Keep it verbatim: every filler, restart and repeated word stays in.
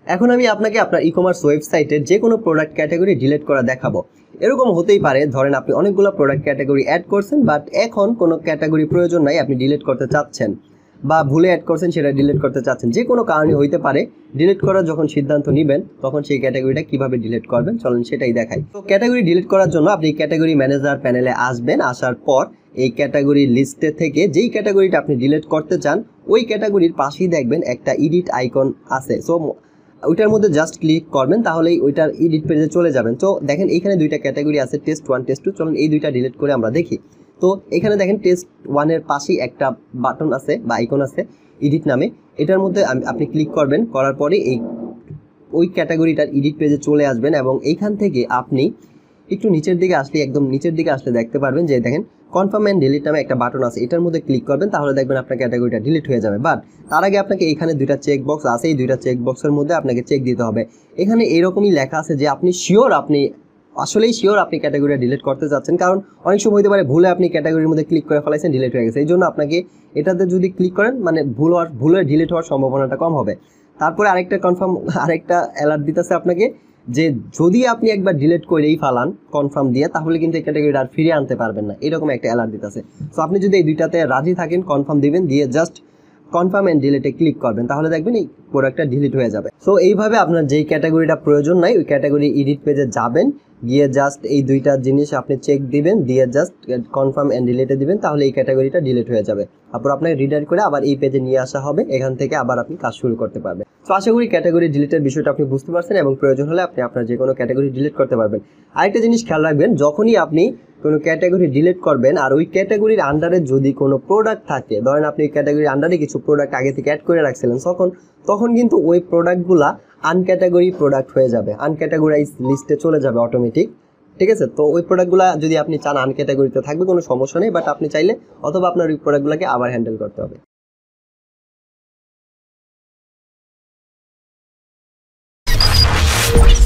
এখন আমি আপনাকে আপনার ই-কমার্স ওয়েবসাইটের যে কোনো প্রোডাক্ট ক্যাটাগরি ডিলিট করা দেখাবো। এরকম হতেই পারে, ধরেন আপনি অনেকগুলো প্রোডাক্ট ক্যাটাগরি অ্যাড করছেন, বাট এখন কোনো ক্যাটাগরি প্রয়োজন নাই, আপনি ডিলিট করতে চাচ্ছেন বা ভুলে অ্যাড করছেন সেটা ডিলিট করতে চাচ্ছেন, যে কোনো কারণে হইতে পারে। ডিলিট করার যখন সিদ্ধান্ত নেবেন তখন সেই ক্যাটাগরিটা কিভাবে ডিলিট করবেন চলেন সেটাই দেখাই। তো ক্যাটাগরি ডিলিট করার জন্য আপনি ক্যাটাগরি ম্যানেজার প্যানেলে আসবেন। আসার পর এই ক্যাটাগরি লিস্টে থেকে যেই ক্যাটাগরিটা আপনি ডিলিট করতে চান ওই ক্যাটাগরির পাশেই দেখবেন একটা এডিট আইকন আছে। সো ওইটার মধ্যে জাস্ট ক্লিক করবেন, তাহলেই ওইটার এডিট পেজে চলে যাবেন। তো দেখেন এইখানে দুইটা ক্যাটাগরি আছে, টেস্ট ওয়ান টেস্ট টু। চলুন এই দুইটা ডিলিট করে আমরা দেখি। তো এখানে দেখেন টেস্ট ওয়ানের পাশেই একটা বাটন আছে বা আইকন আছে এডিট নামে, এটার মধ্যে আপনি ক্লিক করবেন। করার পরে এই ওই ক্যাটাগরিটার এডিট পেজে চলে আসবেন এবং এইখান থেকে আপনি একটু নিচের দিকে আসলে একদম নিচের দিকে আসলে দেখতে পারবেন যে দেখেন কনফার্ম অ্যান্ড ডিলিট নামে একটা বাটন আছে, এটার মধ্যে ক্লিক করবেন, তাহলে দেখবেন আপনার ক্যাটাগরিটা ডিলিট হয়ে যাবে। বাট তার আগে আপনাকে এখানে দুইটা চেক বক্স আছে, এই দুইটা চেক বক্সের মধ্যে আপনাকে চেক দিতে হবে। এখানে এরকমই লেখা আছে যে আপনি শিওর, আপনি আসলেই শিওর আপনি ক্যাটাগরিটা ডিলিট করতে চাচ্ছেন, কারণ অনেক সময় হতে পারে ভুলে আপনি ক্যাটাগরির মধ্যে ক্লিক করে ফেলাইছেন, ডিলিট হয়ে গেছে। এই জন্য আপনাকে এটাতে যদি ক্লিক করেন মানে ভুল হওয়ার ভুলে ডিলিট হওয়ার সম্ভাবনাটা কম হবে। তারপরে আরেকটা কনফার্ম আরেকটা অ্যালার্ট দিতেছে আপনাকে যে যদি আপনি একবার ডিলিট করেই ফালান কনফার্ম দিয়ে, তাহলে কিন্তু এই ক্যাটাগরিটা আর ফিরে আনতে পারবেন না, এরকম একটা অ্যালার্ট দিতেছে। সো আপনি যদি এই দুইটাতে রাজি থাকেন কনফার্ম দিবেন, দিয়ে জাস্ট কনফার্ম অ্যান্ড ডিলিটে ক্লিক করবেন, তাহলে দেখবেন এই প্রোডাক্টটা ডিলিট হয়ে যাবে। সো এইভাবে আপনার যেই ক্যাটাগরিটা প্রয়োজন নাই ওই ক্যাটাগরি এডিট পেজে যাবেন, গিয়ে জাস্ট এই দুইটা জিনিস আপনি চেক দিবেন, দিয়ে জাস্ট কনফার্ম অ্যান্ড ডিলিটে দিবেন, তাহলে এই ক্যাটাগরিটা ডিলিট হয়ে যাবে। তারপর আপনাকে রিডাইরেক্ট করে আবার এই পেজে নিয়ে আসা হবে, এখান থেকে আবার আপনি কাজ শুরু করতে পারবেন। তো আশা করি ক্যাটাগরি ডিলিটের বিষয়টা আপনি বুঝতে পারছেন এবং প্রয়োজন হলে আপনি আপনার যে কোনো ক্যাটাগরি ডিলিট করতে পারবেন। আরেকটা জিনিস খেয়াল রাখবেন, যখনই আপনি কোনো ক্যাটাগরি ডিলিট করবেন আর ওই ক্যাটাগরির আন্ডারে যদি কোনো প্রোডাক্ট থাকে, ধরেন আপনি ক্যাটাগরির আন্ডারে কিছু প্রোডাক্ট আগে থেকে অ্যাড করে রাখছিলেন, তখন তখন কিন্তু ওই প্রোডাক্টগুলা আনক্যাটাগরি প্রোডাক্ট হয়ে যাবে, আনক্যাটাগরাইজ লিস্টে চলে যাবে অটোমেটিক। ঠিক আছে, তো ওই প্রোডাক্টগুলো যদি আপনি চান আনক্যাটাগরিতে থাকবে কোনো সমস্যা নেই, বাট আপনি চাইলে অথবা আপনার ওই প্রোডাক্টগুলোকে আবার হ্যান্ডেল করতে হবে।